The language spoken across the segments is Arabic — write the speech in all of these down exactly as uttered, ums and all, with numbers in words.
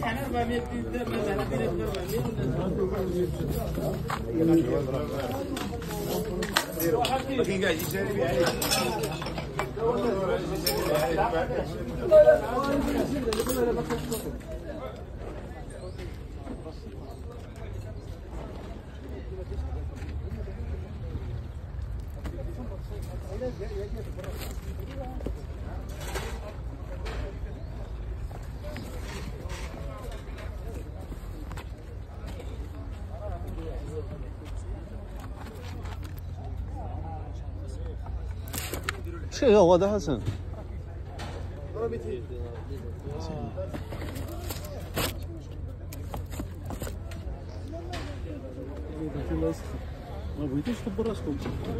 شيء هو هذا حسن ما بغيتوش تكبر راسكم.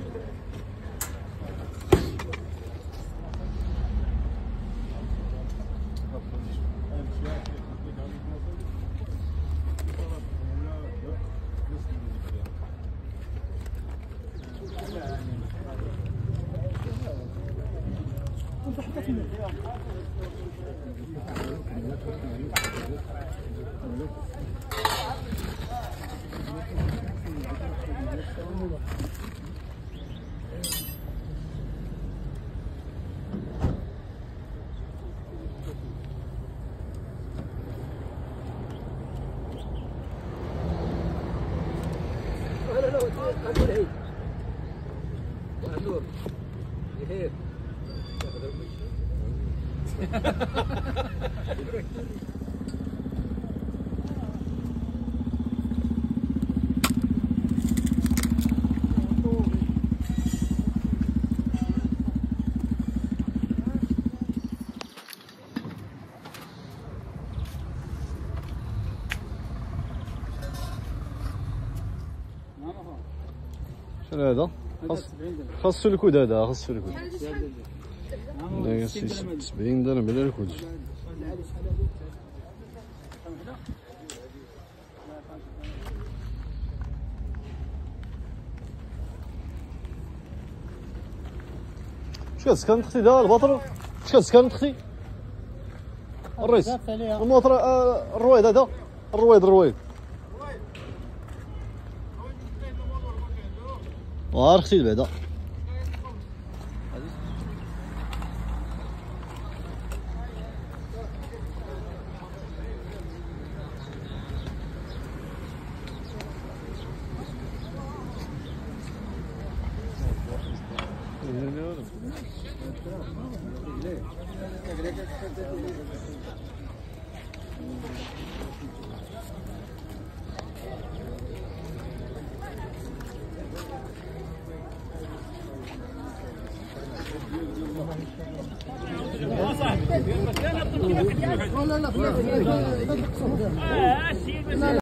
شنو هذا؟ خاصو الكود هذا خاصو الكود. هذاك سبعين درهم على الكود. شكون سكان اختي دا البطل؟ شكون سكان اختي؟ الريس الموطر الرويد هذا الرويد الرويد وها رختي بعدا لا لا لا